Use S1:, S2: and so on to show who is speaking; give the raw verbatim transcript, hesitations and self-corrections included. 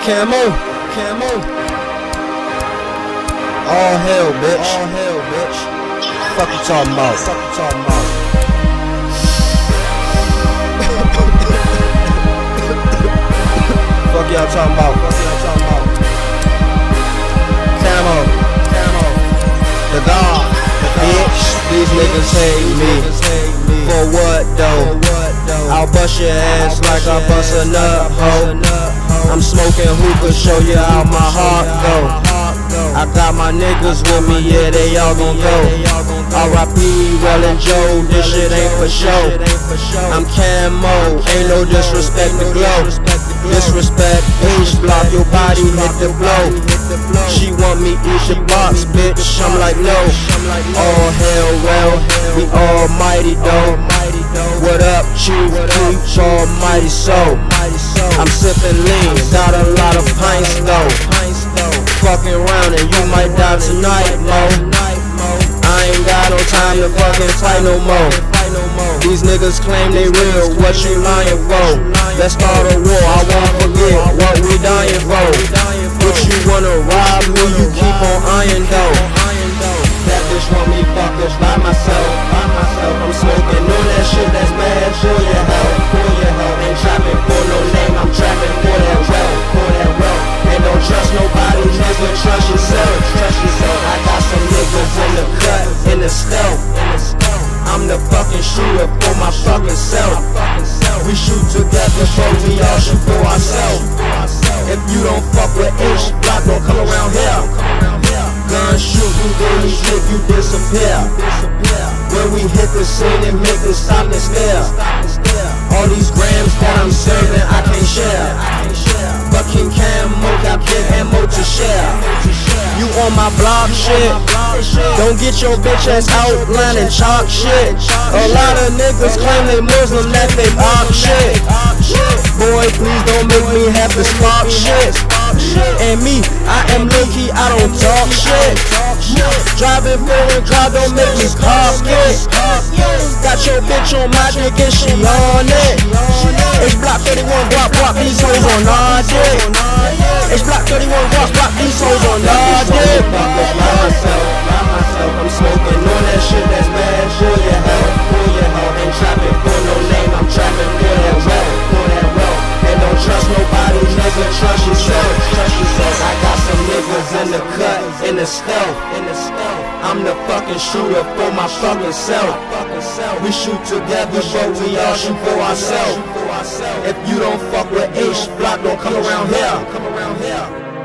S1: Camo, camo. All hell, bitch. All hell, bitch. Fuck you talking about? Fuck you talking about? Fuck y'all talking about? Fuck y'all talking about? Camo, camo. The God, the bitch. These niggas hate me. For what though? I'll bust your ass like I bust a nut, ho. I'm smoking hookah, show you how my heart go. I got my niggas with me, yeah, they all gon' go. R I P Wellin' Joe, this shit ain't for show. I'm Camo, ain't no disrespect to glow. Disrespect, H block, your body hit the blow. She want me eat the box, bitch, I'm like no. All hell well, we almighty though. What up, Chief Keef, almighty soul. I'm sippin' lean, got a lot of pints though. Fucking around and you might die tonight, mo. I ain't got no time to fucking fight no more. These niggas claim they real, what you lying for? Let's start a war, I won't forget what we dying for. What you wanna rob, who you keep on eyeing though? That bitch want me fucked up by myself, by myself. I'm smoking on that shit that's bad for your health, for your health. Ain't trapping for no name, I'm trapping for that wealth, for that wealth. And don't trust nobody, nigga, trust yourself, trust yourself. I got some niggas in the cut, in the stealth. I'm the fucking shooter for my fucking self. We shoot together, but we all shoot for ourselves. If you don't fuck with H block, don't come around here. Gun shoot you, then we hit you disappear. When we hit the scene and make it stop and stare. All these grams that I'm serving, I can't share. But King Camo got big ammo to share. You on my block shit, don't get your bitch ass outline and chalk shit. A lot of niggas claim they Muslim, that they op shit. Boy, please don't make me have to spark shit. And me, I am low-key, I don't talk shit. Driving foreign car, don't make me park it. Got your bitch on my dick and she on it. It's block thirty-one, guap, guap, these hoes on our dick. It's block thirty-one, guap, guap, these hoes on our dick. I'm smoking on that shit that's bad for your health, for your health. Ain't trapping for no name, I'm trapping for that wealth, for that wealth. And don't trust nobody, nigga, trust yourself, trust yourself. I got some niggas in the cut, in the stealth, in the stealth. I'm the fucking shooter for my fucking self. We shoot together, but we all shoot for ourselves. If you don't fuck with H block, don't come around here.